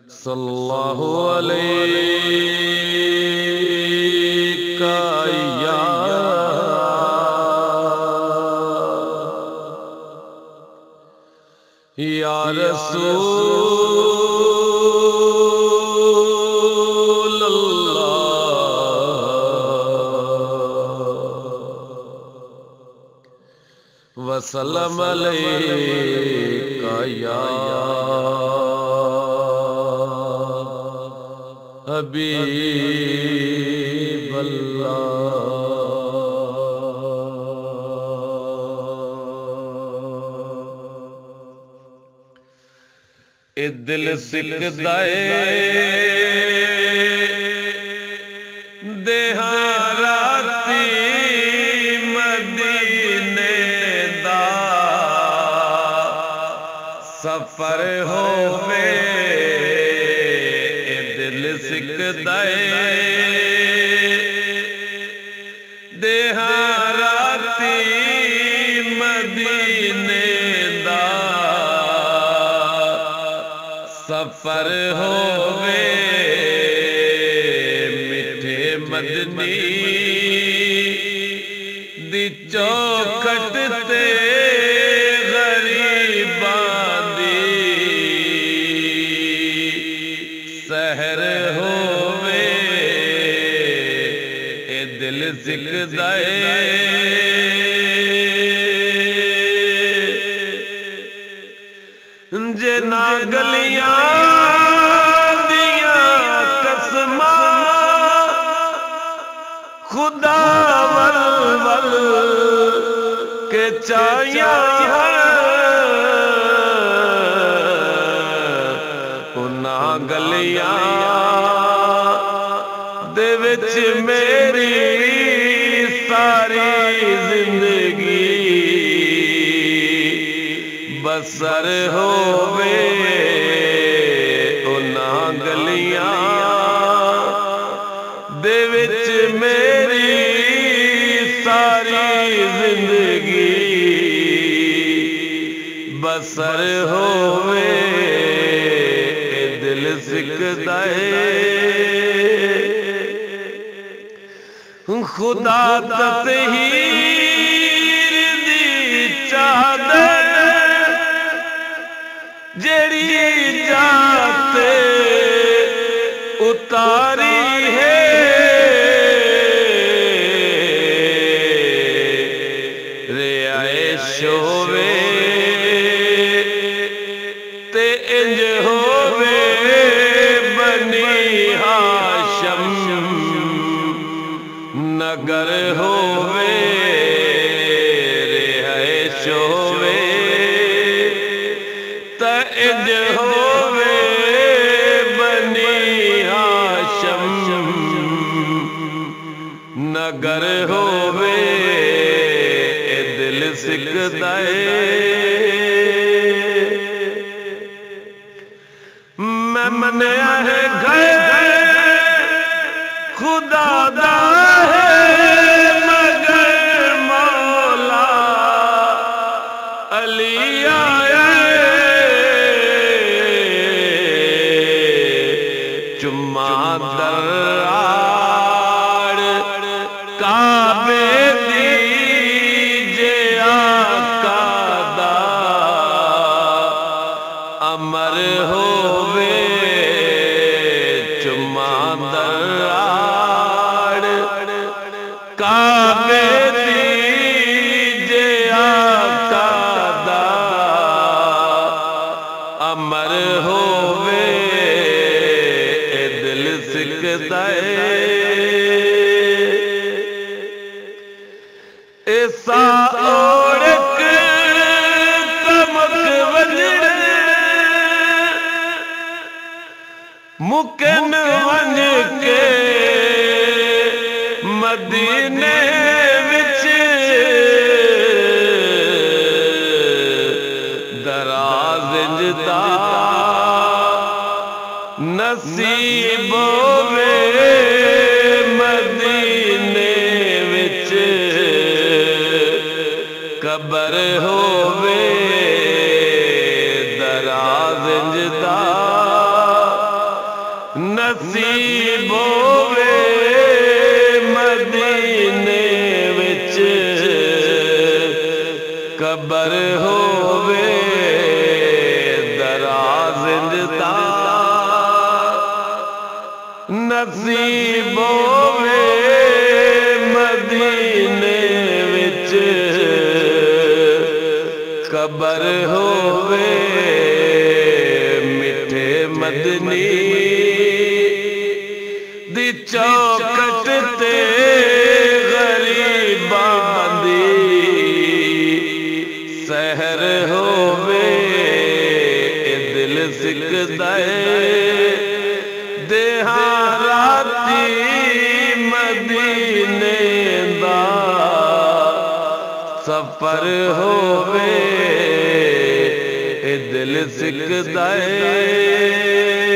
صلی اللہ علیہ یا رسول اللہ وسلم علیکہ یا حبیب اللہ اے دل سکدا دیہاراتی مدینے دا سفر ہووے اے دل سکدا دیہاراتی مدینے دا سفر ہووے میٹھے مدنی دی چوکھٹ تے غریباں دی سحر ہووے اے دل سکدا جے نا گلیاں دیاں قسماں خدا ول ول کے چاہیاں انہاں گلیاں دے وچ میری ساری زندگی بسر ہووے انہاں گلیاں دے وچ میری ساری زندگی بسر ہووے اے دل سکدا خدا تطہیر دی چادر جیڑی جاتے اتاری ہے رہائش ہووے تے انج ہووے بنی ہاشم نگر ہووے رہائش ہووے تے انج ہووے بنی ہاشم نگر ہووے اے دل سکدا میں منیا ہے گھر خدا دا ہے مگر مولا علی آیا چما درآڑ کعبے دی جے آقا دا امر ہووے چما درآڑ کعبے دی جے آقا دا امر ہووے اے دل سکدا ایسا اوڑک تمک وجڑ مکن ونج کے مدینے وچ دراز جدا نصیب ہووے مدینے وچ قبر ہووے دراز جدا نصیب ہووے مدینے وچ قبر ہووے دراز دا نصیب ہووے مدینے وچ قبر ہووے میٹھے مدنی دی چوکٹ تے غریباں دی سحر ہووے اے دل سکدا اے دیہاں راتی مدینے دا سفر ہووے اے دل سکدا اے